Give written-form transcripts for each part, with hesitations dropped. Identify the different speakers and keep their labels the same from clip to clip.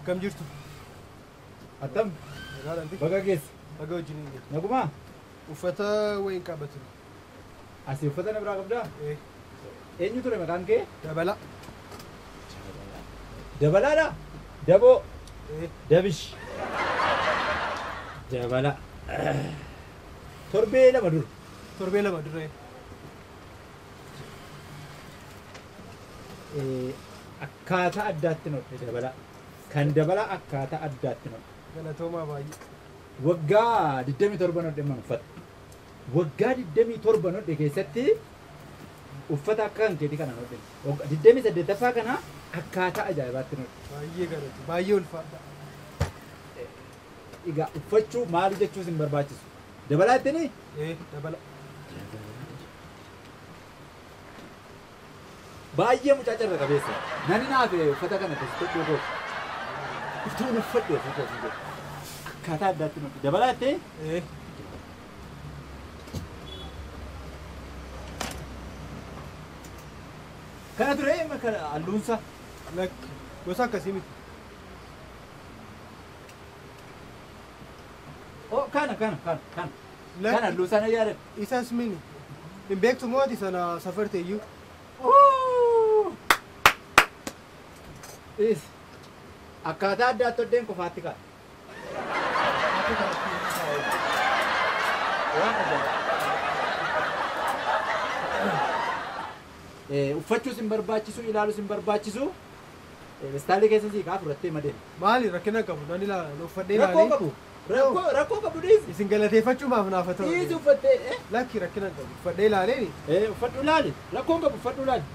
Speaker 1: Kam jirtu?
Speaker 2: Atam.
Speaker 1: Gaalanti.
Speaker 2: Baga geesse.
Speaker 1: Baga wajjin hin
Speaker 2: Naguma.
Speaker 1: uffata wayin qabatu.
Speaker 2: Asii uffata na biraa qabdaa?
Speaker 1: Eh,
Speaker 2: Eenyu ture maqaan kee?
Speaker 1: dabala.
Speaker 2: Dabalaadha? Daboo.
Speaker 1: Eh,
Speaker 2: Dabish. Dabala. Torbee lama dur.
Speaker 1: torbee lama dura.
Speaker 2: Akkaataa addaatti nodhe dabala. Kan dabala akkaataa addaatti nodhe.
Speaker 1: Galatoomaa baay'ee.
Speaker 2: Waggaa 27 nodhe man uffata. Waggaa 27 nodhe keessatti uffata akka kan keetii kana nodhe. 28ffaa kana akkaataa ajaa'ibaatti nodhe.
Speaker 1: Baay'ee galatu. Baay'ee ulfaadha.
Speaker 2: Egaa uffachuu maal jechuus hin barbaachisu. Dabalaa ittini?
Speaker 1: Eh, dabala.
Speaker 2: Baay'ee mucaacarra qabeessa. Nani naaf uffata kana keessatti dhugoo. Iftuun uffadhe uffata ofii godhe. Akkaataa addaatti nodhe. Dabalaa itti?
Speaker 1: Eh,
Speaker 2: Kana ture kana halluunsa.
Speaker 1: lakki. Gosa akkasii miti.
Speaker 2: Oh kana. Kana
Speaker 1: Lakki.
Speaker 2: halluunsa na yaadadha.
Speaker 1: Isas mini. Hin beektu moo ati sana safarte iyyuu?
Speaker 2: Is akkaataa addaatti hoddeen qofaatti ka'a. Waan ajaa'iba. Uffachuus hin barbaachisu, ilaaluus hin barbaachisu. Staalii keessa sii kaa fudhattee madeema.
Speaker 1: Maali rakkina qabu? Nani ilaala. Uffadhee
Speaker 2: Rakkoo
Speaker 1: ilaalee.
Speaker 2: qabu. Rakkoo qabu dhiisi.
Speaker 1: Isin galateeffachuudhaaf naaf haa ta'u.
Speaker 2: Dhiisi uffattee.
Speaker 1: Lakki rakkina qabu. Uffadhee ilaalee.
Speaker 2: Uffadhu ilaali. Rakkoon qabu uffadhu ilaali.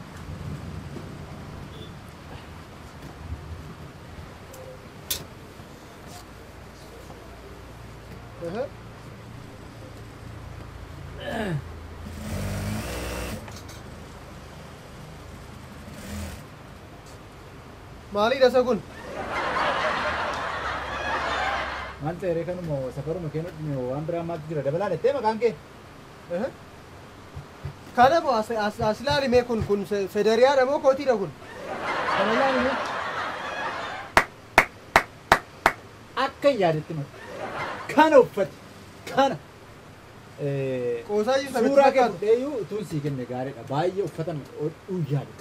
Speaker 1: Maali dhasa kun?
Speaker 2: Maal ta'e kanuma safaruma keenyatti waan biraa maaltu jira dabalaa dhettee maqaan kee?
Speaker 1: Kana moo as ilaalimee kun federiyaadha moo kootiidha kun? Kana ilaalimee.
Speaker 2: Akka hin yaadetti maqaa. Kana uffate. Kana.
Speaker 1: Qoosaa jiru sabitti
Speaker 2: Suuraa kee
Speaker 1: fakkaatu.
Speaker 2: fudheeyyuu utuun sii kenne gaariidha. Baay'ee uffatan yaade.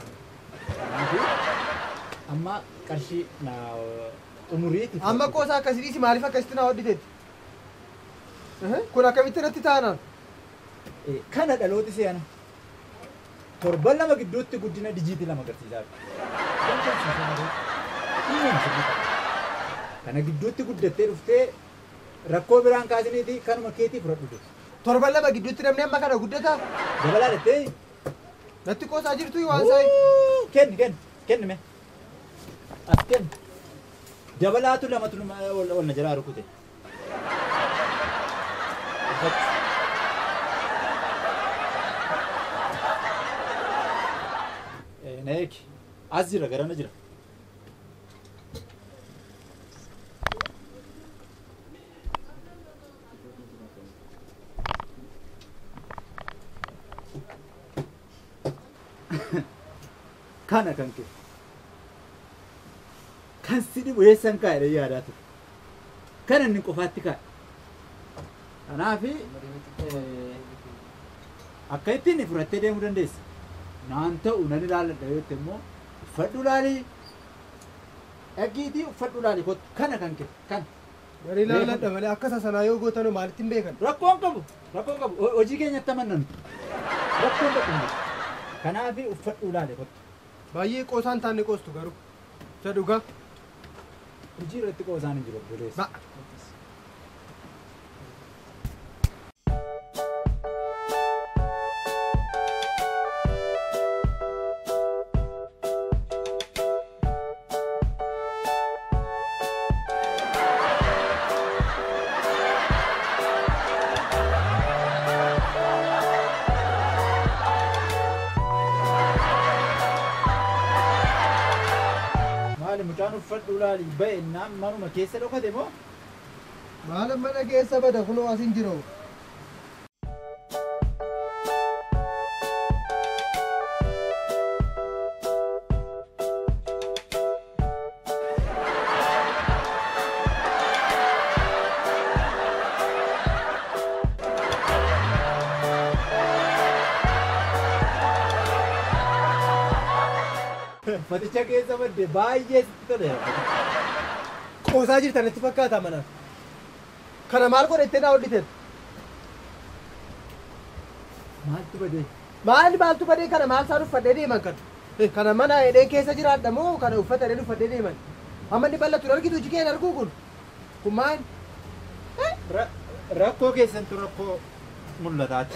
Speaker 2: Amma qarshii umuriiti.
Speaker 1: Amma qoosaa akkasii dhiisi maaliif akkasitti na hodhiteetti? Kun akkamitti irratti taanaan?
Speaker 2: Kana dhalooti seena. Torban lama gidduutti guddina dijiitii lama agarsiisaa jira. Kana gidduutti guddattee dhuftee rakkoo biraan kaasiniiti kanuma keetii fudhadhu.
Speaker 1: Torban lama gidduutti namni amma kana guddataa?
Speaker 2: Dabalaa dhettee.
Speaker 1: Natti qoosaa jirtu waan sa'i.
Speaker 2: Kennime. As kenni. Dabalaatu lamatu wal na jalaa rukute. Neeki. As jira garana jira. Kana kan kee. Kan si dhibu eessan kaa'edha yaadaa ture. Kan inni qofaatti kaa'e. Kanaafi akka ittiin fudhattee deemuu dandeessa. Naan ta'u nan ilaalladha yoo ta'e immoo uffadhu ilaalii. Dhagiitii uffadhu ilaalii kottu kana kan kee kana.
Speaker 1: Gari ilaalladha malee akka sasanaa yoo gootanuu maalitti hin beekan?
Speaker 2: Rakkoon qabu. Hojii keenyatti amannan. Rakkoon qabu. Kanaafi uffadhu ilaalii kottu.
Speaker 1: Baay'ee qoosaan taanne qoostu garuu. Isa dhugaa.
Speaker 2: Hojii irratti qoosaan hin jiru obboleessa. Mucaan uffadhu ilaali ba'ennaan manuma keessa dhokate moo?
Speaker 1: Maal mana keessa bada kunoo as hin jiru.
Speaker 2: Uffaticha keessa badde baay'ee sitti tole.
Speaker 1: Qoosaa jirtan itti fakkaata mana. Kana maal godhattee naa hodhite?
Speaker 2: Maaltu badee?
Speaker 1: Maaltu badee kana maal isaan uffadhee deeman kana? Kana mana hidhee keessa jiraadha moo kana uffata hidhee uffadhee deeman? Amma inni bal'atu argitu iji keen arguu kun? Kun maal?
Speaker 2: Rakkoo keessantu rakkoo mul'ataati.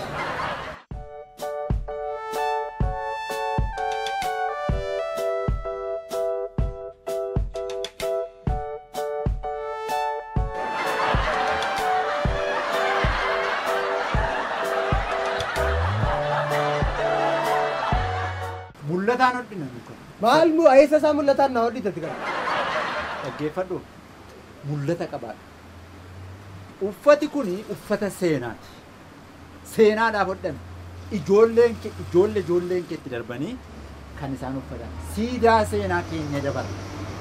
Speaker 2: Mul'ataan hodhina nuti.
Speaker 1: Maal mu eessa isaa mul'ataan naa hodhitatti kana?
Speaker 2: Dhaggeeffadhu. Mul'ata qabaadha. Uffati kuni uffata seenaati. Seenaadhaaf hodhame. Ijoolleen kee itti darbanii kan isaan uffatan. Siidaa seenaa keenya dabala.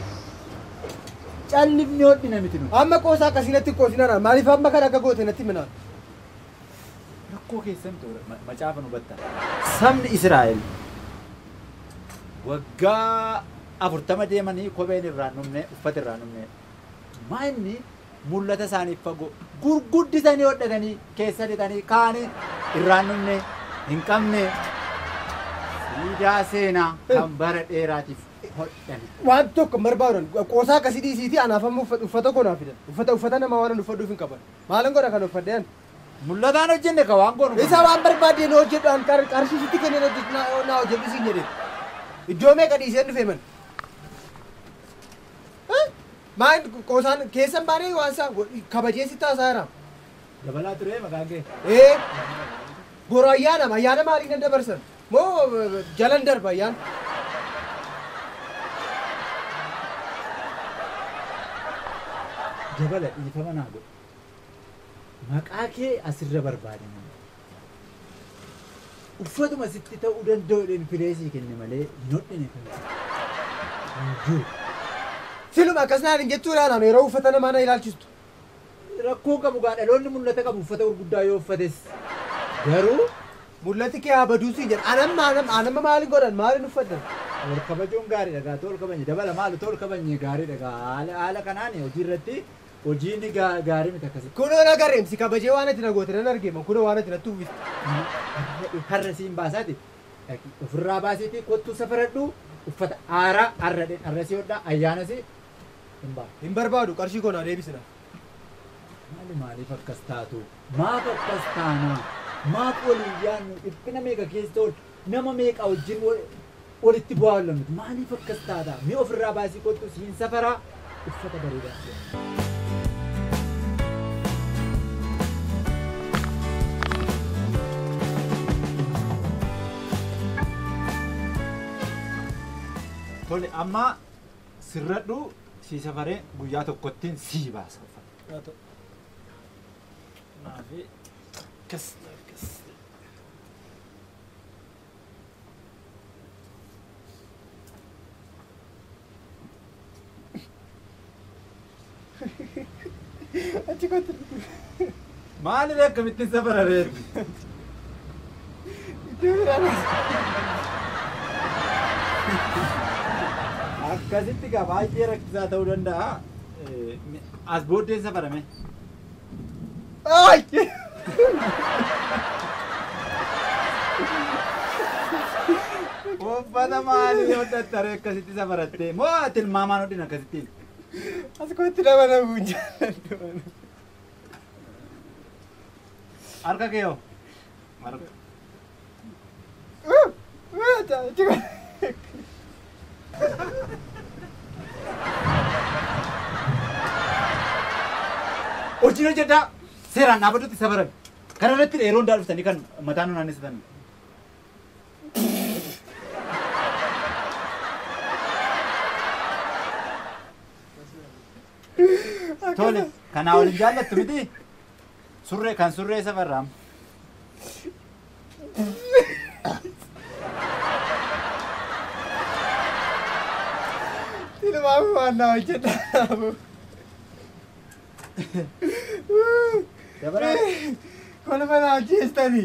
Speaker 2: Callifni hodhina miti nuti.
Speaker 1: Amma qoosaa akkasiinatti qoosinara. Maaliif amma kana akka goote natti minaa?
Speaker 2: Rakkoo keessan macaafa nu batta. Sabni Israa'el waggaa 40 deemanii kopheen irraan dhumne uffata irraan dhumne. Maa inni mul'ata isaaniif fagoo gurguddisanii hodhatanii keessa lixanii kaanii irraan dhumne hin qabne siidaa seenaa kan bara dheeraatiif hodhani.
Speaker 1: Waan tokko hin barbaadan qoosaa akkasii dhiisiiti anaaf amma uffata koonaa fidan. Uffata namaa waan uffadhuuf hin qaban. Maalan godha kan uffadheen?
Speaker 2: Mul'ataan hojjenne ka waan goonu.
Speaker 1: Isa waan barbaadeen hojjedhaan qarshiisitti kenneen naa hojjedhisiin jedhee. Iddoo meeqa dhiiseen dhufe man? Maan qoosaan keessan baanee waan isaa kabajee sitti haasaa'eera.
Speaker 2: Dabalaa ture maqaan kee.
Speaker 1: Boru ayyaana maaliin dabarsan? Moo jalan darba ayyaan?
Speaker 2: Dabala dhiifama naa godhu. Maqaa kee asirra barbaadama. Uffatuma sitti ta'uu danda'u jedheen fireesii kenne malee hin hodhine kan jiru.
Speaker 1: Siluma akkas naan hin jechuudhaan yeroo uffata namaa na ilaalchistu.
Speaker 2: Rakkoo qabu gaa dhaloonni mul'ata qabu uffata gurguddaa yoo uffates garuu
Speaker 1: mul'ati kee haa baduu siin jedha. Anamma maaliin godhan maaliin uffatan?
Speaker 2: Wal kabajuun gaariidha gaa tol kabanye dabala maali tol kabanye gaariidha gaa haala kanaan hojii irratti hojiin gaarii miti akkasii.
Speaker 1: Kunoo na gareemsi kabajee waan ati na goote nan argeema kunoo waan ati natti uffiste.
Speaker 2: Har'a siin baasaati ofirraa baasiitii kottuu safaradhu uffata aaraa har'asii hodhaa ayyaanas
Speaker 1: hin barbaadu qarshii koonaa deebisina.
Speaker 2: Maaliif akkas taatu? Maaf akkas taanaa? Maaf waliin yaannu dhiphina meeqa keessa oolu nama meeqa wajjin walitti bu'aa oollamtu maaliif akkas taata? Mee ofirraa baasii kottuu siin safaraa uffata bareedaa. Tole amma sirradhu sii safaree guyyaa tokkottiin sii baasa uffata. Naafi akkas.
Speaker 1: Achi kottu.
Speaker 2: Maaliif akkamittiin safara reetu?
Speaker 1: Iddoo biraan.
Speaker 2: Akkasitti gaa baay'ee rakkisaa ta'uu danda'a. As booddeen safarame. Uffata maalii hodhattare akkasitti safarattee moo tilmaamaan hodhin akkasittiin?
Speaker 1: As kottu nama namuun jaalladhu.
Speaker 2: Harka kee hoo?
Speaker 3: Hojii hojjedhaa seeraan dhaabbachuutti safaran. Kana irratti dheeroon daa dhuftanii kan mataan nu naannessatan. Tole, kanaa waliin jaallattu miti? Surree safarraam.
Speaker 1: Tilmaamu waan naa hojjedhaamu.
Speaker 2: Dabaraa.
Speaker 1: Kolfa naa hojjeestanii.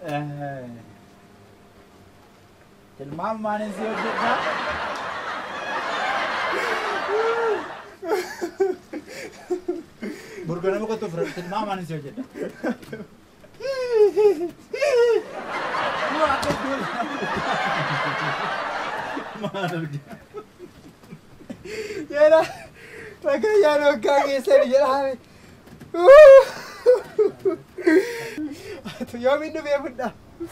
Speaker 3: Tilmaam maanin si hojjedha. Burga nama qotu fira tilmaam maanin si hojjedha. Waa akka maal argina.
Speaker 1: Jera, magayaan waggaa keessan jedhame. Atu yoomin dhufee fudha.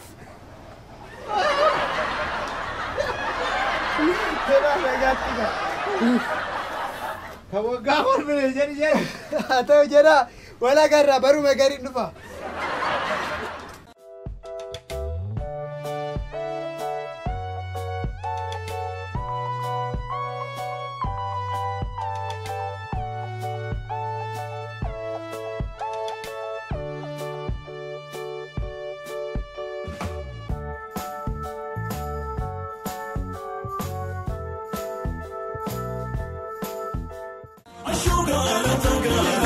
Speaker 1: Jera nagaatti ga.
Speaker 3: Ka waggaa hormine jedhi jedhi.
Speaker 1: Haa ta'u jera wala garra baruma gariin dhufa.
Speaker 4: Sugar,